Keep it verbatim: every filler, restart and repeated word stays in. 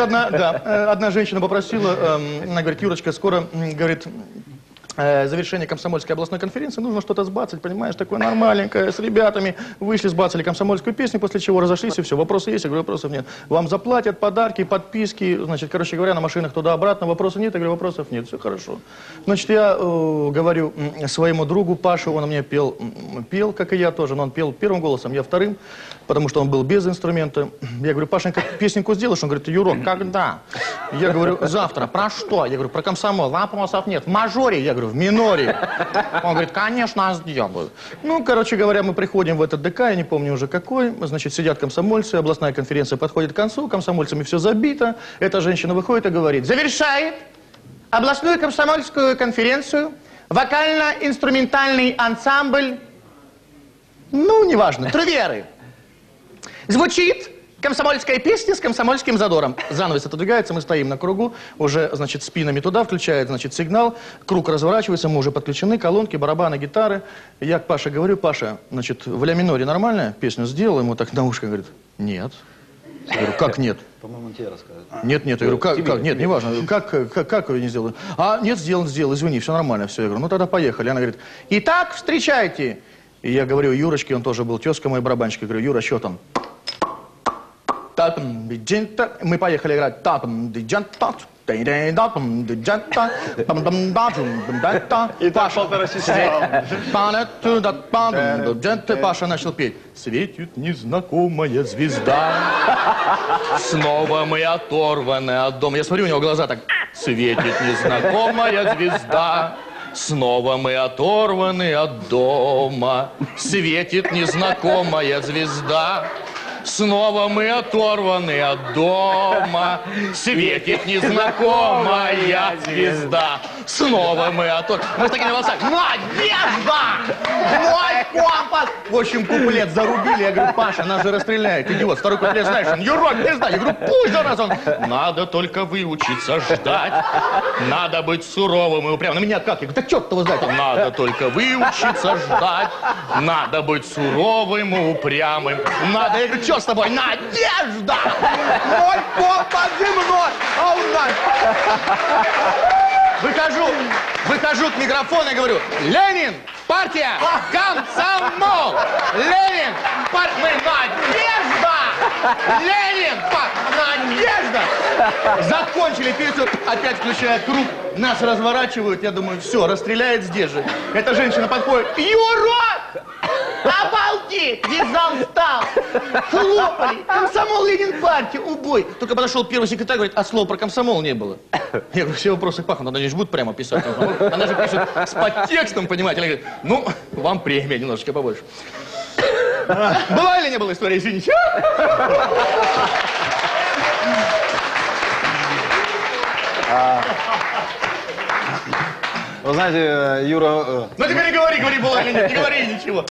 одна, да, одна женщина попросила, она говорит, Юрочка, скоро, говорит, завершение комсомольской областной конференции, нужно что-то сбацать, понимаешь, такое нормаленькое, с ребятами, вышли, сбацали комсомольскую песню, после чего разошлись, и все, вопросы есть, я говорю, вопросов нет. Вам заплатят, подарки, подписки, значит, короче говоря, на машинах туда-обратно, вопросов нет, я говорю, вопросов нет, все хорошо. Значит, я э, говорю своему другу Паше, он мне пел, пел, как и я тоже, но он пел первым голосом, я вторым, потому что он был без инструмента. Я говорю, Пашенька, песенку сделаешь? Он говорит, Юрок, когда? Я говорю, завтра. Про что? Я говорю, про комсомол. Вопросов нет. В мажоре? Я говорю, в миноре. Он говорит, конечно, сделаю. Ну, короче говоря, мы приходим в этот ДК, я не помню уже какой. Значит, сидят комсомольцы, областная конференция подходит к концу, комсомольцами все забито. Эта женщина выходит и говорит, завершает областную комсомольскую конференцию вокально-инструментальный ансамбль, ну, неважно, Труверы. Звучит комсомольская песня с комсомольским задором. Занавес отодвигается, мы стоим на кругу, уже, значит, спинами туда, включает, значит, сигнал, круг разворачивается, мы уже подключены, колонки, барабаны, гитары. Я к Паше говорю, Паша, значит, в ля миноре нормальная песню сделал? Ему так на ушко говорит, нет. Я говорю, как нет? По-моему, тебе расскажет. Нет, нет, я говорю, как, как? Нет, неважно, как, как, как ее не сделал? А, нет, сделал, сделал, извини, все нормально, все. Я говорю, ну тогда поехали. Она говорит, итак, встречайте. И я говорю, Юрочке, он тоже был, тезка мой барабанщик, я говорю, Юра, что там? Мы поехали играть. И так полтора часа. Паша начал петь. Светит незнакомая звезда. Снова мы оторваны от дома. Я смотрю, у него глаза так. Светит незнакомая звезда. Снова мы оторваны от дома. Светит незнакомая звезда. Снова мы оторваны от дома. Светит незнакомая звезда. Снова мы оторваны. Мы с такими волосами. Надежда! Мой компас! В общем, куплет зарубили. Я говорю, Паша, нас же расстреляют. Идиот, второй куплет знаешь. Он, Юрок, не знаю. Я говорю, пусть за раз он. Надо только выучиться ждать. Надо быть суровым и упрямым. На меня как? Я говорю, да черт его знает. Надо только выучиться ждать. Надо быть суровым и упрямым. Надо, я говорю, что с тобой? Надежда! Мой компас земной! А у нас... Выхожу, выхожу к микрофону и говорю, Ленин, партия, комсомол! Ленин, партия, мы надежда! Ленин, партия, надежда! Закончили песню, опять включают круг, нас разворачивают, я думаю, все, расстреляет здесь же. Эта женщина подходит, Юра! Обалдеть! Весь зал встал! Хлопали! Комсомол, Ленин, партия, убой! Только подошел первый секретарь, говорит, а слова про комсомол не было. Я говорю, все вопросы к Пахну, она же будет прямо писать. Она же пишет с подтекстом, понимаете? Она говорит, ну, вам премия немножечко побольше. Была или не была история, извините? Вы знаете, Юра... Ну, теперь не говори, говори, была или нет, не говори ничего.